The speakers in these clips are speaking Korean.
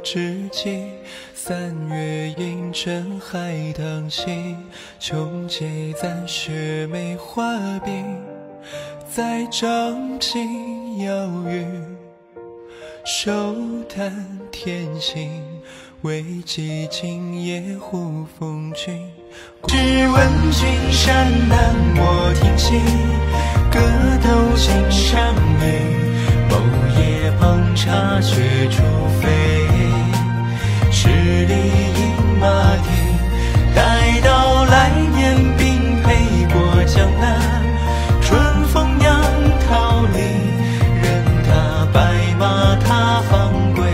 知己。三月映阵海棠西，琼结在雪梅花鬓。在掌心摇玉，手弹天心，为寄今夜护风君。只问君山南我听西，歌斗青山雨，某夜捧茶雪初飞。十里饮马蹄，待到来年并配过江南。春风酿桃李，任他白马踏方归，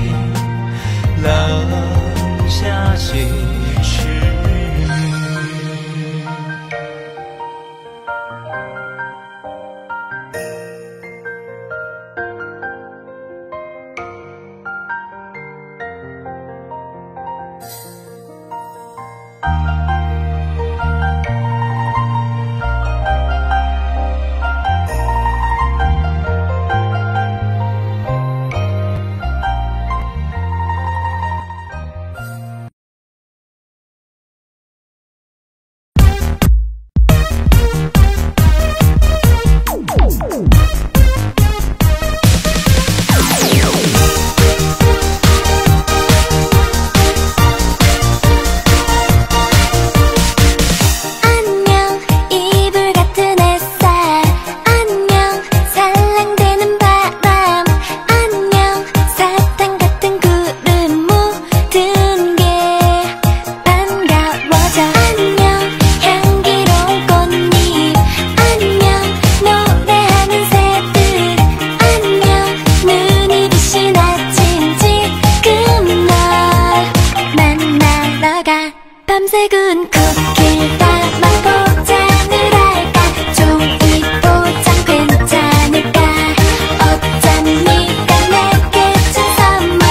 廊下西池。 밤새군 걷길 담아 포장을 할까? 종이 포장 괜찮을까? 어쩜 네가 내게 준 선물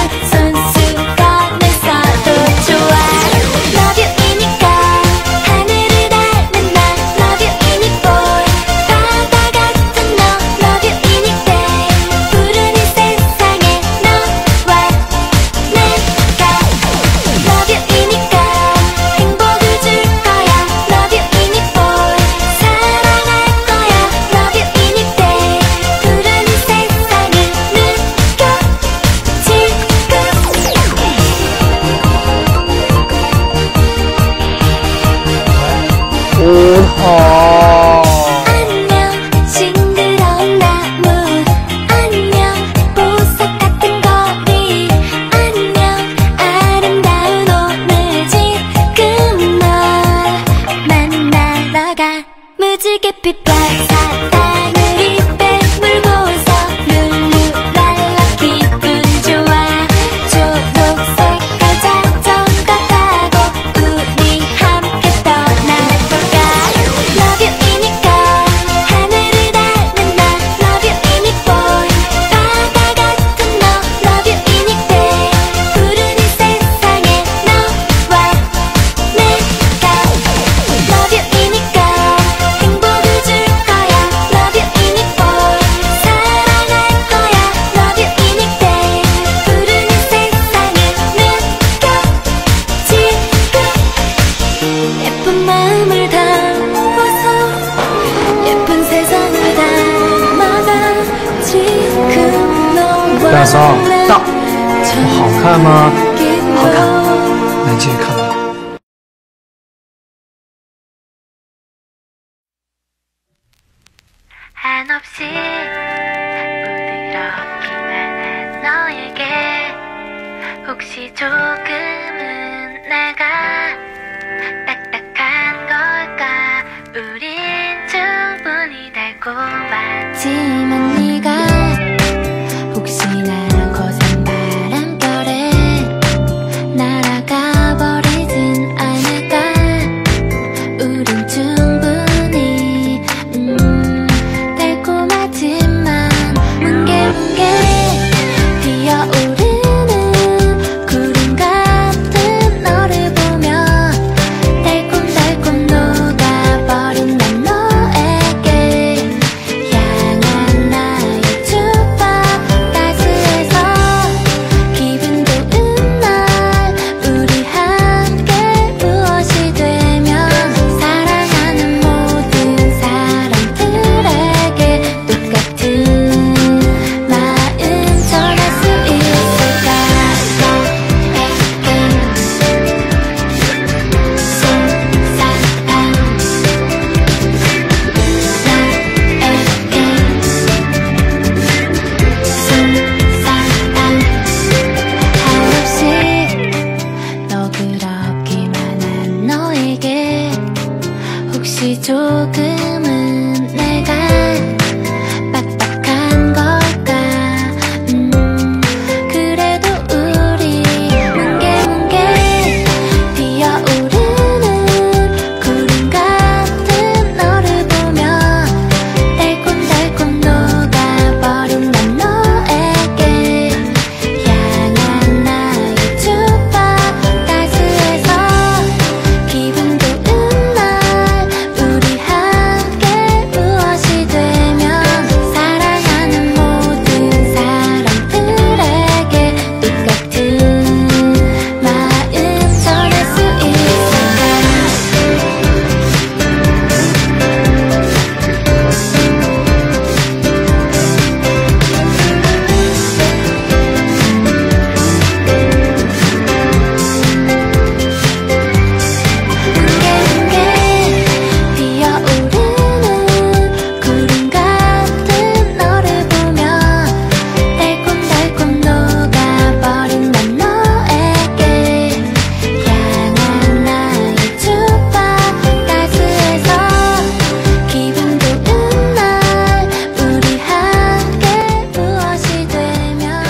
손수건에서도 좋아. Love you이니까 하늘을 닮은 나 Love you이니 boy. 바다 같은 너 Love you이니 babe. 푸른 이 세상에 너와 내가 Love you이니까 안녕 싱그러운 나무 안녕 보석 같은 거리 안녕 아름다운 오늘 지금 널 만나러 가. 무지갯빛 별 사탕을 입에 물고서 룰루랄라 기분 좋아. 초록색깔 자전거 타고 우리 함께 떠나볼까? Love you이니까 하늘을 닮은 나 Love you이니 boy. 바다 같은 너 Love you이니 babe. 푸른 이 세상에 너와 내가 Love you이니까 행복을 줄 거야. Love you이니 boy. 사랑할 거야. Love you이니 babe. 푸른 이 세상을 느껴 지금. 예쁜 마음을 담아서 예쁜 세상을 닮아가 지금 너와 大嫂，到，好看吗？ 好看， 那继续看吧。 한없이 부드럽기만 한 너에게 혹시 조금은 내가 딱딱한 걸까? 우린 충분히 달콤하지만 네가 혹시나 고산 바람결에 날아가 버리진 않을까? 우린 충분히 달콤하지만 뭉게뭉게 피어오르는 구름 같아. 조금은 내가 빡빡한 걸까. 그래도 우리 뭉게뭉게 피어오르는 구름 같은 너를 보며 달콤달콤 녹아버린 난 너에게 향한 나의 주파 따스해서 기분 좋은 날 우리 함께 무엇이 되면 사랑하는 모든 사람들에게 똑같은 마음 전할 수 있을까. 뭉게뭉게 피어오르는 구름 같은 너를 보며 달콤달콤 녹아버린 난 너에게 향한 나의 주파 따스해서 기분 좋은 날 우리 함께 무엇이 되면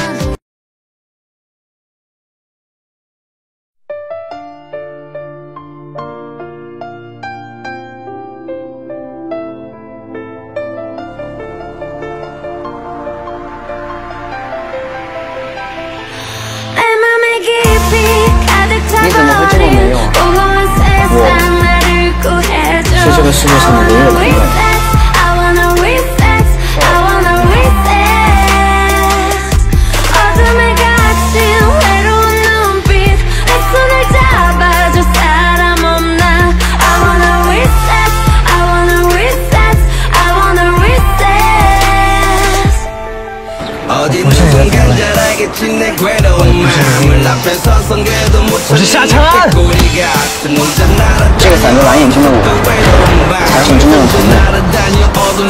내 맘에 깊이 가득 차버린 공허한 세상 나를 구해줘. 是这个世界上的唯一的朋友。 I wanna reset, I wanna reset. 어둠에 갇힌 외로운 눈빛 내 손을 잡아줘 사람 없나. I wanna reset, I wanna reset, I wanna reset. 어디는 순간 잘 알겠지 내 괴로운 마음을 앞에 서성게도 못 我是夏承安。这个反着蓝眼睛的我，才是真正的朋友。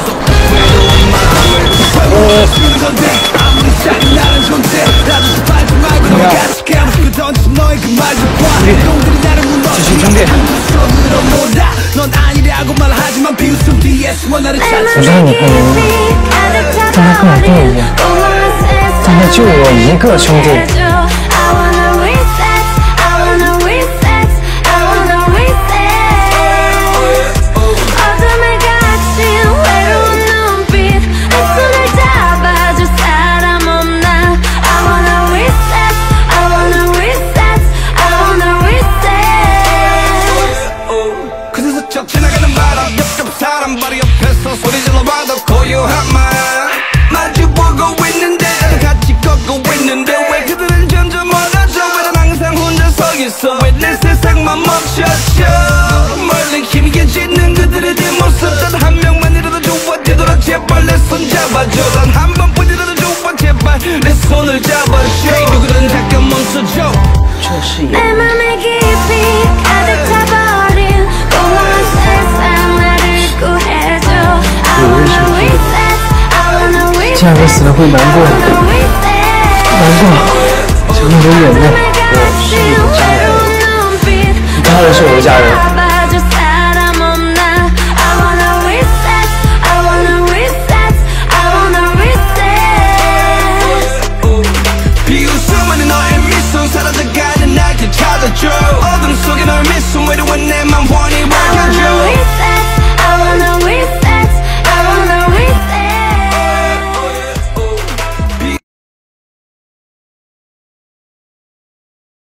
继续兄弟。我知道你不容易，但他跟我不一样，但他就我一个兄弟。 지나가는 바람 옆 사람 바로 옆에서 소리 질러봐도 고요한 말 마주보고 있는데 같이 걷고 있는데 왜 그들은 점점 멀어져 왜 난 항상 혼자 서 있어 왜 내 세상만 멈춰져 멀리 희미해지는 그들의 뒷모습 단 한 명만이라도 좋아 되돌아 제발 내 손 잡아줘 단 한 번뿐이라도 좋아 제발 내 손을 잡아줘 누구든 잠깐 멈춰줘 내 맘에 깊이 가득 차버린 공허한 세상 나를 구해줘. I wanna reset, I wanna reset. 这样我死了会难过，难过，就会流眼泪。你当然是我的家人。 비웃음은 너의 미소 사라져가는 날 되찾아줘